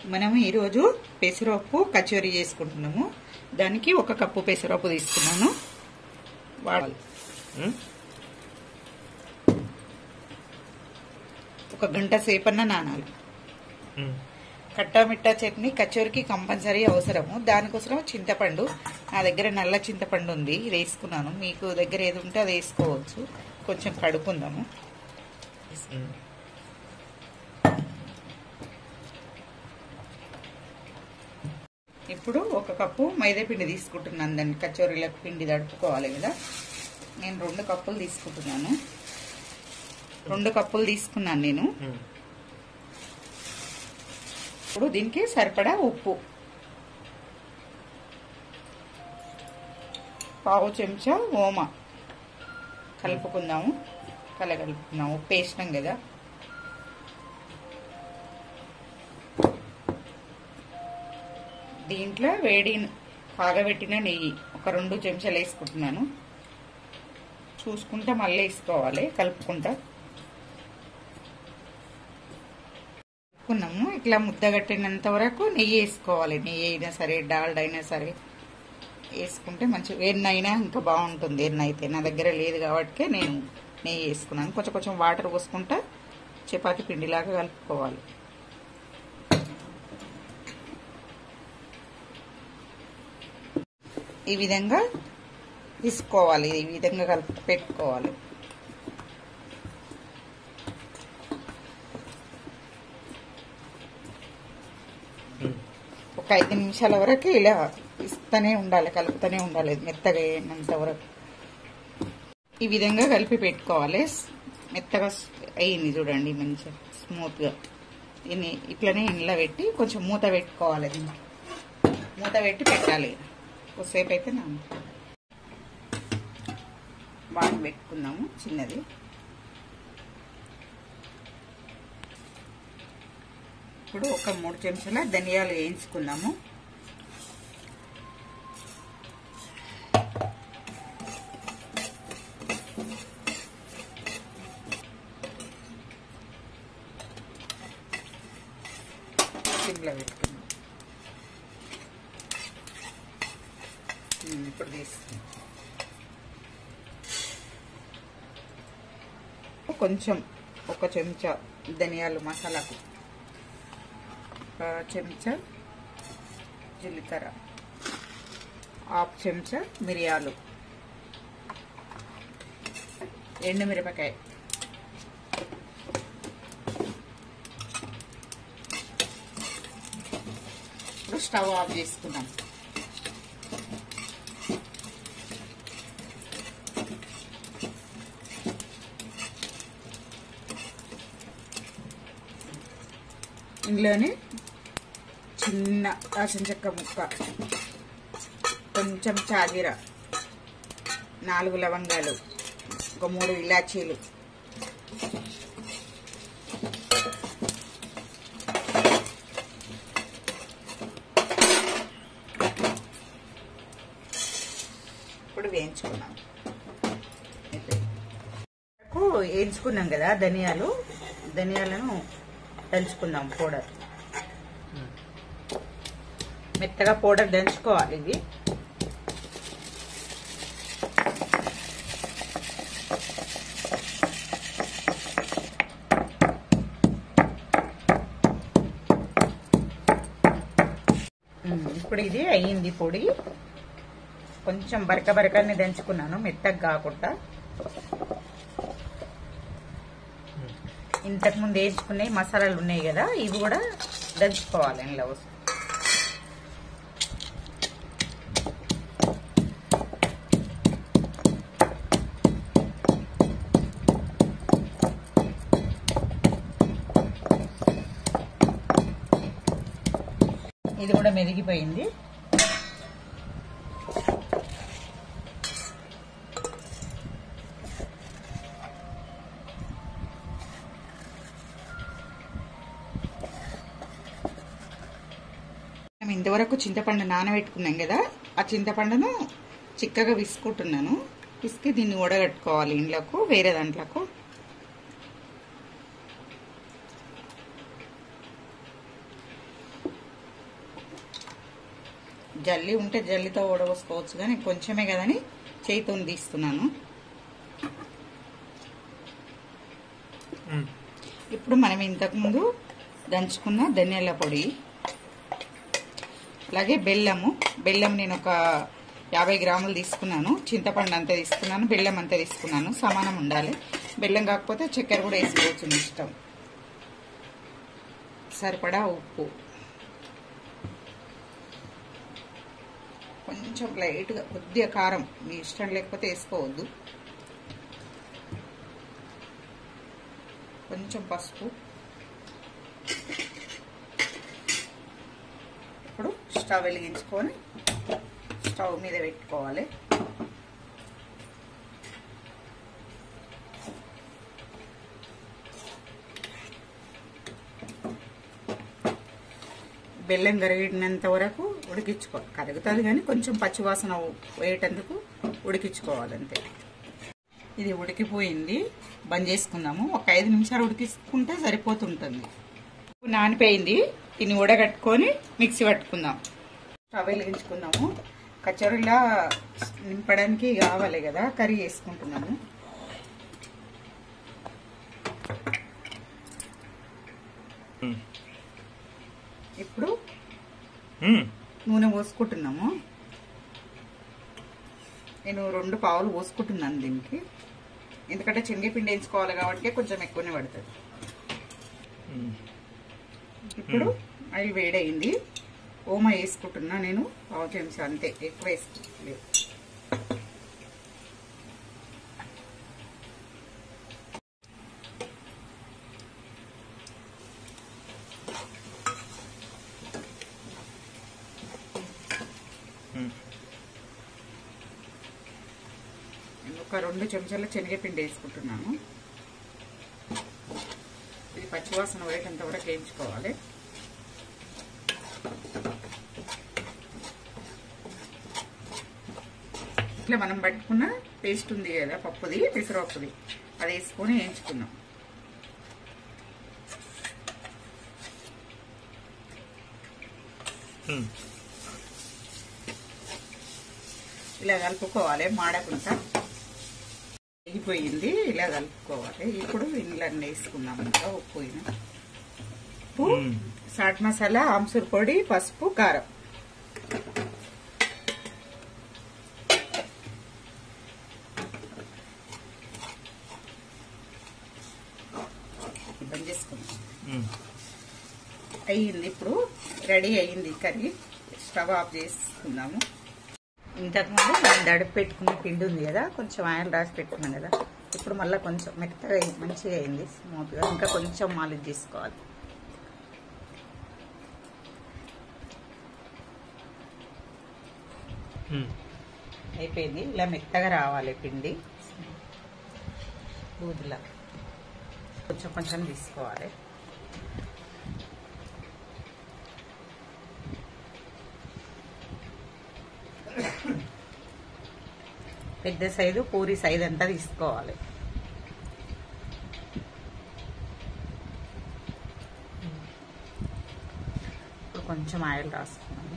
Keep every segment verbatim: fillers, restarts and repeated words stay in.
మనం ఈరోజు పెసరపప్పు కచోరీ చేసుకుంటున్నాము. దానికి ఒక కప్పు పెసరపప్పు తీసుకున్నాను. వాడాలి ఒక గంట సేపన్న నానాలి. కట్టా మిట్టా చట్నీ కచోరీకి కంపల్సరీ అవసరము. దానికోసం చింతపండు, నా దగ్గర నల్ల చింతపండు ఉంది, ఇది వేసుకున్నాను. మీకు దగ్గర ఏది ఉంటే అది వేసుకోవచ్చు. కొంచెం కడుక్కుందాము. ఇప్పుడు ఒక కప్పు మైదా పిండి తీసుకుంటున్నాను. దాన్ని కచోరీలకు పిండి తడుపుకోవాలి కదా. నేను రెండు కప్పులు తీసుకుంటున్నాను. రెండు కప్పులు తీసుకున్నాను నేను. ఇప్పుడు దీనికి సరిపడా ఉప్పు, పావు చెంచా ఓమ కలుపుకుందాము. కలగలుపుకుందాము. ఉప్పు వేసినాం కదా. దీంట్లో వేడి కాగబెట్టిన నెయ్యి ఒక రెండు చెంచాలు వేసుకుంటున్నాను. చూసుకుంటా మళ్ళీ వేసుకోవాలి, కలుపుకుంటా. కలుపుకున్నాము. ఇట్లా ముద్దగట్టినంత వరకు నెయ్యి వేసుకోవాలి. నెయ్యి అయినా సరే, డాల్డా అయినా సరే వేసుకుంటే మంచి. ఎన్న అయినా ఇంకా బాగుంటుంది. ఎన్న అయితే నా దగ్గర లేదు కాబట్టి నేను నెయ్యి వేసుకున్నాను. కొంచెం కొంచెం వాటర్ పోసుకుంటా చపాతీ పిండిలాగా కలుపుకోవాలి. ఈ విధంగా తీసుకోవాలి. ఈ విధంగా కలిపి పెట్టుకోవాలి. ఒక ఐదు నిమిషాల వరకు ఇలా ఇస్తూనే ఉండాలి, కలుపుతూనే ఉండాలి మెత్తగా అయినంత వరకు. ఈ విధంగా కలిపి పెట్టుకోవాలి. మెత్తగా అయ్యింది చూడండి, మంచిగా స్మూత్గా. దీన్ని ఇట్లనే ఇంట్లో పెట్టి కొంచెం మూత పెట్టుకోవాలి. దీనికి మూత పెట్టి పెట్టాలి. కొద్దిసేపు అయితే నా బాగా పెట్టుకుందాము చిన్నది. ఇప్పుడు ఒక మూడు చెంచాల ధనియాలు వేయించుకుందాము. సిమ్లో పెట్టుకుందాం. ఇప్పుడు తీసుకుందాం. కొంచెం ఒక చెంచా ధనియాలు మసాలాకు, ఒక చెంచా జీలకర్ర, హాఫ్ చెంచా మిరియాలు, ఎండుమిరపకాయ, ఇప్పుడు స్టవ్ ఆఫ్ చేసుకుందాం. ఇందులోనే చిన్న దాల్చిన చెక్క ముక్క, కొంచెం చాజీర, నాలుగు లవంగాలు, ఒక మూడు ఇలాచీలు, ఇప్పుడు వేయించుకున్నాం. వేయించుకున్నాం కదా ధనియాలు. ధనియాలను దంచుకుందాం. పౌడర్ మెత్తగా పౌడర్ దంచుకోవాలి. ఇవి ఇప్పుడు ఇది అయ్యింది పొడి. కొంచెం బరక బరకని దంచుకున్నాను, మెత్తగా కాకుండా. ఇంతకుముందు వేసుకునే మసాలాలు ఉన్నాయి కదా, ఇవి కూడా దంచుకోవాలి. ఇందులో ఇది కూడా మెదిగిపోయింది. ఇంతవరకు చింతపండు నానబెట్టుకున్నాం కదా, ఆ చింతపండును చిక్కగా విసుకుంటున్నాను. విసికి దీన్ని వడగట్టుకోవాలి ఇంట్లోకు, వేరే దాంట్లోకు. జల్లి ఉంటే జల్లితో ఓడవోసుకోవచ్చు, కానీ కొంచెమే కదని చేయితో తీస్తున్నాను. ఇప్పుడు మనం ఇంతకుముందు దంచుకున్న ధనియాల పొడి, అలాగే బెల్లము బెల్లం నేను ఒక యాభై గ్రాములు తీసుకున్నాను. చింతపండు అంతా తీసుకున్నాను, బెల్లం అంతా తీసుకున్నాను. సమానం ఉండాలి. బెల్లం కాకపోతే చక్కెర కూడా వేసుకోవచ్చు మీ ఇష్టం. సరిపడా ఉప్పు, కొంచెం లైట్గా కొద్దిగా కారం, మీ ఇష్టం లేకపోతే వేసుకోవద్దు. కొంచెం పసుపు. ఇప్పుడు స్టవ్ వెలిగించుకొని స్టవ్ మీద పెట్టుకోవాలి. బెల్లం కరిగినంత వరకు ఉడికించుకోవాలి. కరుగుతుంది కానీ కొంచెం పచ్చివాసన వేయటందుకు ఉడికించుకోవాలంతే. ఇది ఉడికిపోయింది, బంద్ చేసుకుందాము. ఒక ఐదు నిమిషాలు ఉడికించుకుంటే సరిపోతుంటుంది. నానిపోయింది. దీన్ని ఉడగట్టుకొని మిక్సీ పట్టుకుందాం. స్టవ్ వెలిగించుకుందాము. కచోరీలా నింపడానికి కావాలి కదా, కర్రీ వేసుకుంటున్నాము. ఇప్పుడు నూనె పోసుకుంటున్నాము. నేను రెండు పావులు పోసుకుంటున్నాను దీనికి, ఎందుకంటే శనగపిండి వేయించుకోవాలి కాబట్టి కొంచెం ఎక్కువనే పడుతుంది. ఇప్పుడు ఆయిల్ వేడయింది. ఓమా వేసుకుంటున్నా నేను పావు చెంచా, అంతే, ఎక్కువ వేసుకోలేదు. ఒక రెండు చెంచాల శనగపిండి వేసుకుంటున్నాను. ఇది పచ్చివాసన వేయటంత కూడా వేయించుకోవాలి. ఇట్లా మనం పట్టుకున్న పేస్ట్ ఉంది కదా, పప్పుది, పెసరపప్పుది, అది వేసుకొని వేయించుకున్నాం. ఇలా కలుపుకోవాలి, మాడకుండా. వేగిపోయింది, ఇలా కలుపుకోవాలి. ఇప్పుడు ఇండ్లన్నీ వేసుకున్నాం. ఇంకా ఉప్పు, ఉప్పు, చాట్ మసాలా, ఆమ్చూర్ పొడి, పసుపు, కారం. బంద్ చేసుకున్నాం. అయ్యింది. ఇప్పుడు రెడీ అయ్యింది కర్రీ. స్టవ్ ఆఫ్ చేసుకుందాము. ఇంతకుముందు మనం దడుపు పెట్టుకున్న పిండి ఉంది కదా, కొంచెం ఆయిల్ రాసి పెట్టుకున్నాం కదా, ఇప్పుడు మళ్ళీ కొంచెం మెత్తగా మంచిగా అయింది, స్మూత్గా. ఇంకా కొంచెం మాలిష్ చేసుకోవాలి. అయిపోయింది. ఇలా మెత్తగా రావాలి పిండి, దూదిలా కొంచెం కొంచెం తీసుకోవాలి. పెద్ద సైజు పూరి సైజ్ అంతా తీసుకోవాలి. ఇప్పుడు కొంచెం ఆయిల్ రాసుకున్నాము.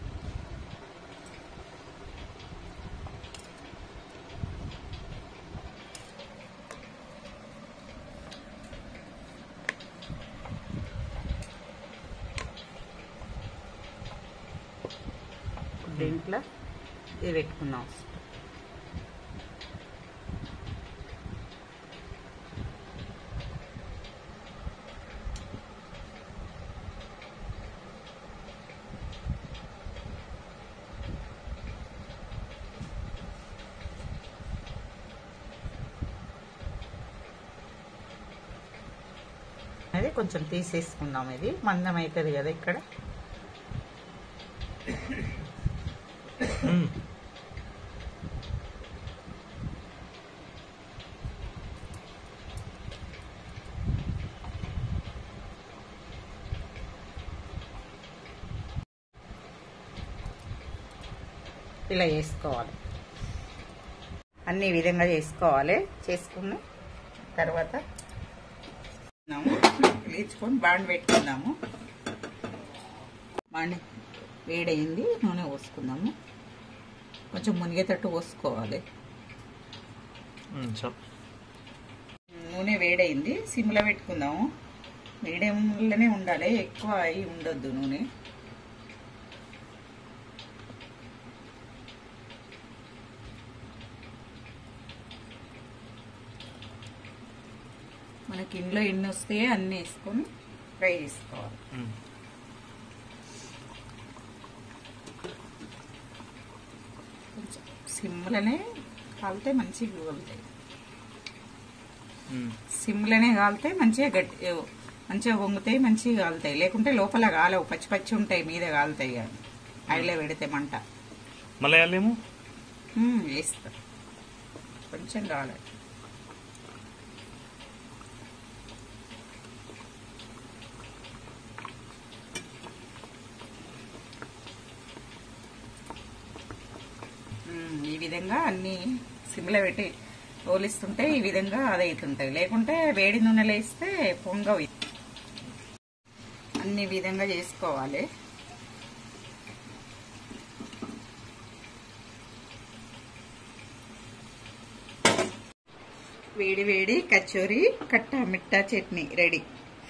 దీంట్లో ఇది పెట్టుకున్నాం. అది కొంచెం తీసేసుకుందాం. ఇది మందం అవుతుంది కదా ఇక్కడ. ఇలా వేసుకోవాలి. అన్ని విధంగా చేసుకోవాలి. చేసుకున్న తర్వాత లేచుకొని బాండ్ పెట్టుకుందాము. బాండి వేడైంది, నూనె పోసుకుందాము. కొంచెం మునిగేటట్టు పోసుకోవాలి. నూనె వేడైంది, సిమ్లో పెట్టుకుందాము. మీడియంలోనే ఉండాలి, ఎక్కువ అయి ఉండొద్దు నూనె. మనకి ఇంట్లో ఎన్ని వస్తాయో అన్నీ వేసుకొని ఫ్రై చేసుకోవాలి. కొంచెం సిమ్లోనే కాలితే మంచిగా కాలుతాయి. సిమ్లోనే కాలితే మంచిగా గట్టి మంచిగా వంగుతాయి, మంచిగా కాలుతాయి. లేకుంటే లోపల కాలవు, పచ్చి పచ్చి ఉంటాయి, మీద కాలుతాయి. కానీ ఆయిల్లో పెడితే మంట మళ్ళీ వేస్తా. కొంచెం కావాలి. ఈ విధంగా అన్ని సిమ్లో పెట్టి పోలిస్తుంటే ఈ విధంగా అదవుతుంటాయి. లేకుంటే వేడి నూనెలో వేస్తే పొంగవి. అన్ని విధంగా చేసుకోవాలి. వేడి వేడి కచోరీ కట్టా మిట్టా చట్నీ రెడీ.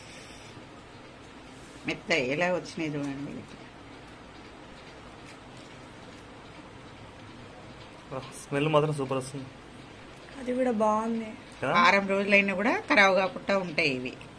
మెత్త ఎలా వచ్చినాయి చూడండి. స్మెల్ మాత్రం సూపర్ వస్తుంది. అది కూడా బాగుంది. వారం రోజులైనా కూడా ఖరాబ్ కాకుండా ఉంటాయి ఇవి.